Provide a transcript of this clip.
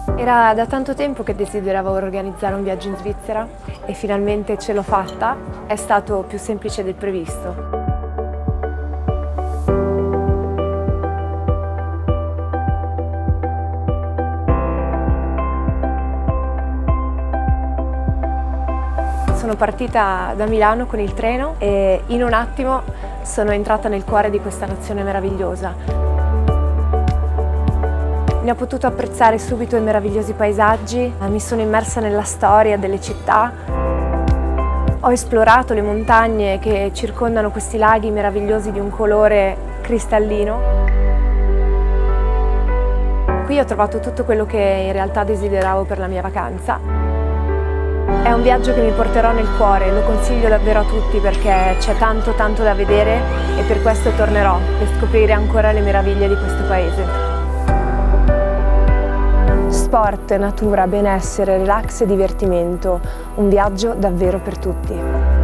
Era da tanto tempo che desideravo organizzare un viaggio in Svizzera e finalmente ce l'ho fatta. È stato più semplice del previsto. Sono partita da Milano con il treno e in un attimo sono entrata nel cuore di questa nazione meravigliosa. Ne ho potuto apprezzare subito i meravigliosi paesaggi, mi sono immersa nella storia delle città, ho esplorato le montagne che circondano questi laghi meravigliosi di un colore cristallino. Qui ho trovato tutto quello che in realtà desideravo per la mia vacanza. È un viaggio che mi porterò nel cuore, lo consiglio davvero a tutti perché c'è tanto da vedere e per questo tornerò per scoprire ancora le meraviglie di questo paese. Sport, natura, benessere, relax e divertimento, un viaggio davvero per tutti.